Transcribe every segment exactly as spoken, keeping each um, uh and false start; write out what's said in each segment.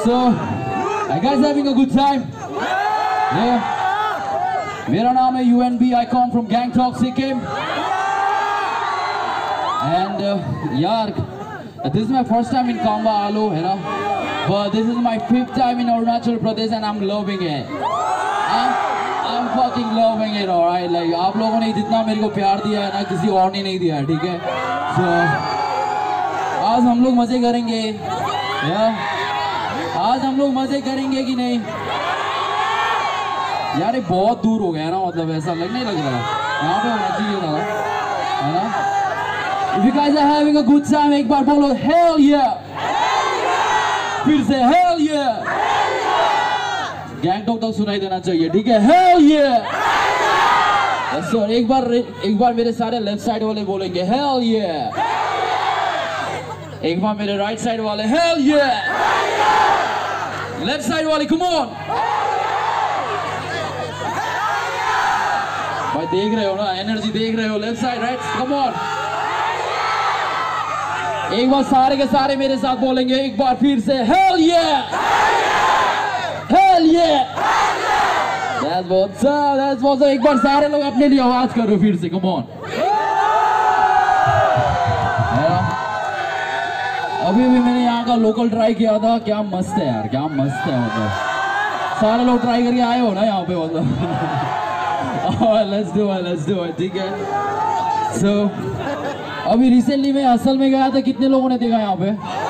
So, are you guys having a good time? Yeah. मेरा नाम है U N B. I come from GENTOK, Sikkim. And uh, यार, this is my first time in KAMBA, Alo, है ना? But this is my fifth time in Arunachal Pradesh and I'm loving it. I'm, I'm fucking loving it, alright? Like आप लोगों ने जितना मेरे को प्यार दिया है ना, किसी और ने नहीं दिया है, ठीक है? So, आज हम लोग मजे करेंगे, yeah? आज हम लोग मजे करेंगे कि नहीं? यार ये बहुत दूर हो गया ना, मतलब ऐसा लग नहीं लग रहा है यहाँ पे होना चाहिए था, है ना? If you guys are having a good time, एक बार बोलो hell yeah! फिर से hell yeah! गैंगटॉक तक सुनाई देना चाहिए, ठीक है? hell yeah! yes, sir. एक बार एक बार मेरे सारे लेफ्ट साइड वाले बोलेंगे hell yeah! एक बार मेरे राइट साइड वाले hell yeah! लेफ्ट साइड वाले come on! भाई देख रहे हो ना, एनर्जी देख रहे हो, left side right come on. एक बार सारे के सारे मेरे साथ बोलेंगे एक बार फिर से hell yeah! hell yeah! That's what's up, that's what's up. एक बार सारे लोग अपने लिए आवाज करो फिर से कम ऑन। अभी भी मैंने यहाँ का लोकल ट्राई किया था, क्या मस्त है यार, क्या मस्त है, मतलब सारे लोग ट्राई करके आए हो ना यहाँ पे, मतलब Oh, let's do it, let's do it, ठीक है? So, अभी रिसेंटली मैं असल में गया था, कितने लोगों ने देखा यहाँ पे?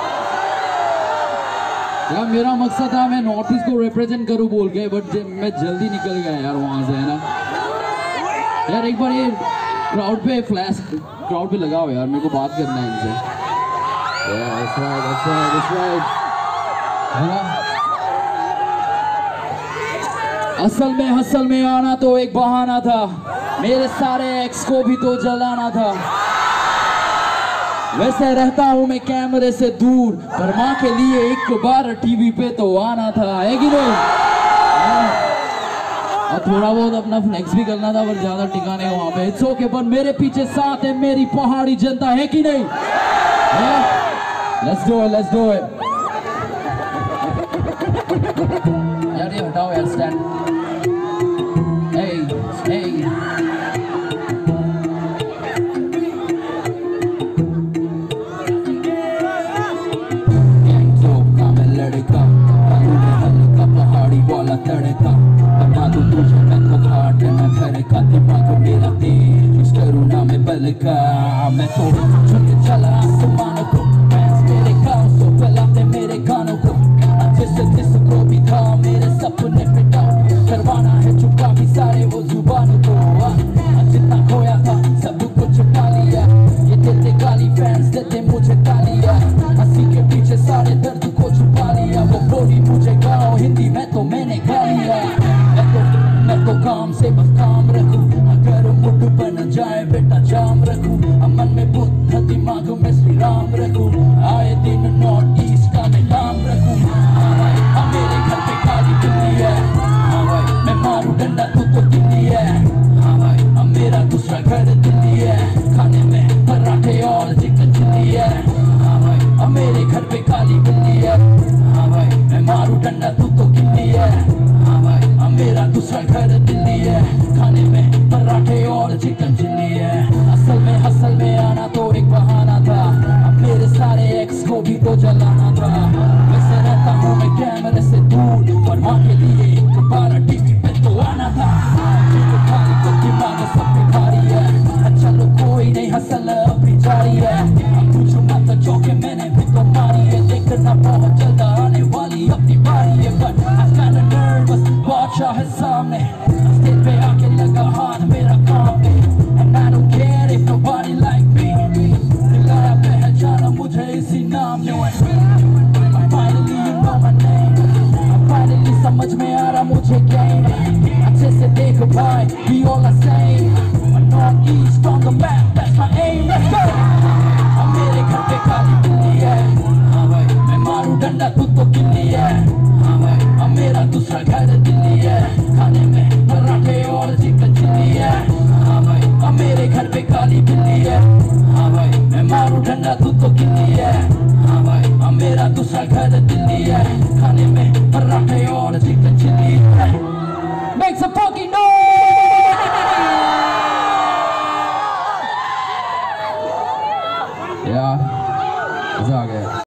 यार मेरा मकसद था मैं नॉर्थ ईस्ट को रिप्रेजेंट करूँ बोल के, बट मैं जल्दी निकल गया यार वहाँ से, है ना? यार एक बार ये क्राउड पे फ्लैश क्राउड पे लगाओ यार, मेरे को बात करना है इनसे। Yeah, that's right, that's right, that's right. है ना? असल में हसल में आना तो एक बहाना था, मेरे सारे एक्स को भी तो जलाना था। वैसे रहता हूँ मैं कैमरे से दूर, पर माँ के लिए एक बार टीवी पे तो आना था, है कि नहीं? और थोड़ा बहुत अपना फ्लेक्स भी करना था, पर ज्यादा टिकाने वहाँ पे। इट्स ओके, पर मेरे पीछे साथ है मेरी पहाड़ी जनता, है कि नहीं? Let's do it, let's do it. यार ये हटाओ यार स्टैंड। तड़का बना दो तुझे मैं को घाट न घर का, दिमाग मेरा तेज करुणा में बल का, मैं तो झुक चला आसमान को, फैंस मेरे गाँव सो फैलाते मेरे गानों को, जिस जिसको भी था मेरे सपने पे डाउन करवाना है, चुका भी सारे वो जुबानों को, जितना खोया था सब कुछ पा लिया, ये देते गाली फैंस देते मुझे तालियां, हंसी के पीछे सारे दर्द को छुपा लिया, वो बोली मुझे गाओ हिंदी में तो मैंने गा लिया, मैं तो मैं तो काम से बस काम रखूं, अगर मुठ बन जाए बेटा जाम रखूं, मन में बुद्ध दिमाग में श्री राम रखूं, आए दिन नॉर्थ ईस्ट का मैं नाम रखूं, हाँ भाई हाँ मेरे घर पे काली बिल्ली है, हाँ भाई मैं मारू डंडा तू तो दिल्ली है, हाँ भाई हाँ मेरा दूसरा घर दिल्ली है, खाने में पराठे और चिकन चिल्ली है, हाँ भाई हाँ मेरे घर पे काली बिल्ली है, हाँ भाई मैं मारू डंडा तू तो गिल्ली है, हाँ भाई हाँ मेरा दूसरा घर दिल्ली है, खाने में पराठे और चिकन चिल्ली है, असल में हसल में आना तो एक बहाना था, अब मेरे सारे एक्स को भी तो जलाना था, वैसे रहता हूँ मैं कैमरे से दूर, पर माँ के लिए एक बार टीवी पे तो आना था, तो खाली तो दिमाग सब पे भारी है, चलो कोई नहीं हसल अभी जारी है, पूछो मत जो कि मैंने भी तो मारी है, देखना बहुत जल्द आने वाली अपनी बारी है, but I'm kinda nervous, बादशाह है सामने, स्टेज पे आके लगा हाथ मेरा काम पे, and I don't care if nobody like me, दिलाया पहचाना मुझे इसी नाम ने, finally you know my name, finally समझ में आ रहा मुझे game, अच्छे से देख भाई, we all the same, north east on the map, that's my aim, let's go, अब मेरे घर पे काली बिल्ली है, हाँ भाई मैं मारू डंडा तू तो गिल्ली है, हाँ भाई अब मेरा दूसरा घर दिल्ली है, खाने में पराठे और चिकन चिल्ली है, हाँ भाई अब मेरे घर पे काली बिल्ली है, हाँ भाई मैं मारू डंडा तू तो गिल्ली है, हाँ भाई अब मेरा दूसरा घर दिल्ली है, खाने में पराठे और चिकन चिल्ली है। Make some fucking noise! यार मजा आ गया।